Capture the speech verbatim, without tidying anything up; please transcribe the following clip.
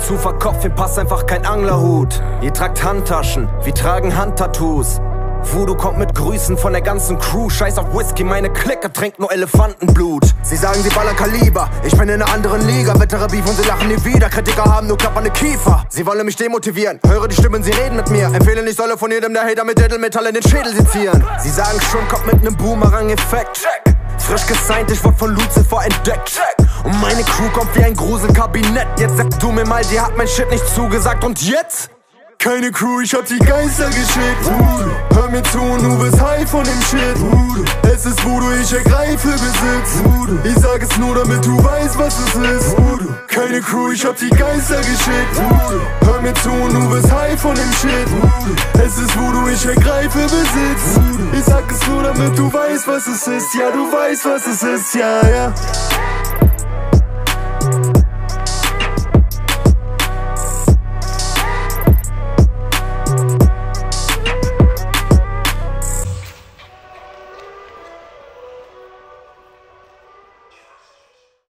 zu verkopfen, passt einfach kein Anglerhut. Ihr tragt Handtaschen, wir tragen Handtattoos. Voodoo kommt mit Grüßen von der ganzen Crew. Scheiß auf Whisky, meine Clique trinkt nur Elefantenblut. Sie sagen, sie ballern Kaliber, ich bin in einer anderen Liga. Bittere Beef und sie lachen nie wieder, Kritiker haben nur klappernde Kiefer. Sie wollen mich demotivieren, höre die Stimmen, sie reden mit mir. Empfehlen, ich solle von jedem der Hater mit Edelmetall in den Schädel sezieren. Sie sagen schon, kommt mit nem Boomerang-Effekt. Frisch gesigned, ich wurde von Lucifer entdeckt. Und meine Crew kommt wie ein Gruselkabinett. Jetzt sagst du mir mal, die hat mein Shit nicht zugesagt. Und jetzt? Keine Crew, ich hab die Geister geschickt. Voodoo. Hör mir zu und du bist high von dem Shit. Voodoo. Es ist Voodoo, ich ergreife Besitz. Voodoo. Ich sag es nur, damit du weißt, was es ist. Voodoo. Keine Crew, ich hab die Geister geschickt. Voodoo. Hör mir zu und du bist high von dem Shit. Voodoo. Es ist Voodoo, ich ergreife Besitz. Voodoo. Ich sag es nur, damit du weißt, was es ist. Ja, du weißt, was es ist, ja, ja.